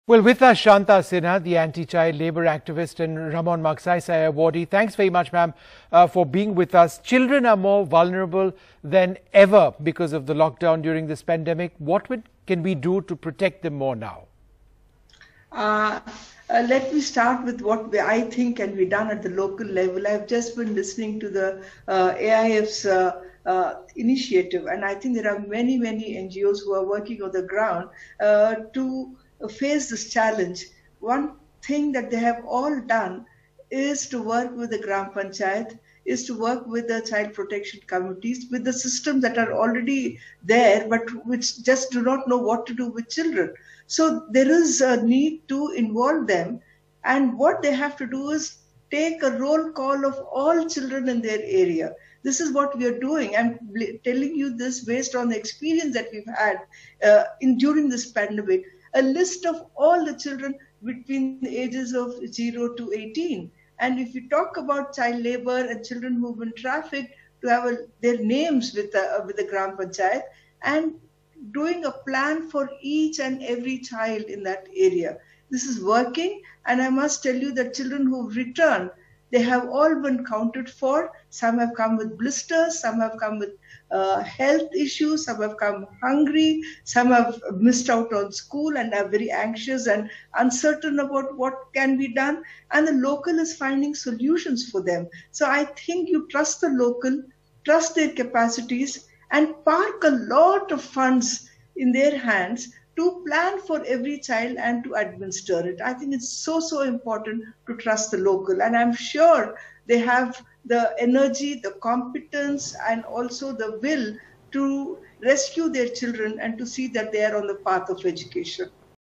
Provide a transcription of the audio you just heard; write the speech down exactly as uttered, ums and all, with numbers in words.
Well, with us, Shanta Sinha, the anti-child labour activist and Ramon Magsaysay awardee. Thanks very much, ma'am, uh, for being with us. Children are more vulnerable than ever because of the lockdown during this pandemic. What would, can we do to protect them more now? Uh, uh, let me start with what I think can be done at the local level. I've just been listening to the uh, A I F's uh, uh, initiative, and I think there are many, many N G Os who are working on the ground uh, to face this challenge. One thing that they have all done is to work with the Gram Panchayat, is to work with the child protection committees, with the systems that are already there, but which just do not know what to do with children. So there is a need to involve them. And what they have to do is take a roll call of all children in their area. This is what we are doing. I'm telling you this based on the experience that we've had uh, in during this pandemic. A list of all the children between the ages of zero to eighteen. And if you talk about child labor and children who've been trafficked, to have a, their names with the, with the Gram Panchayat and doing a plan for each and every child in that area. This is working, and I must tell you that children who've returned, they have all been counted for. Some have come with blisters, some have come with uh, health issues, some have come hungry, some have missed out on school and are very anxious and uncertain about what can be done. And the local is finding solutions for them. So I think you trust the local, trust their capacities, and park a lot of funds in their hands to plan for every child and to administer it. I think it's so, so important to trust the local. And I'm sure they have the energy, the competence, and also the will to rescue their children and to see that they are on the path of education.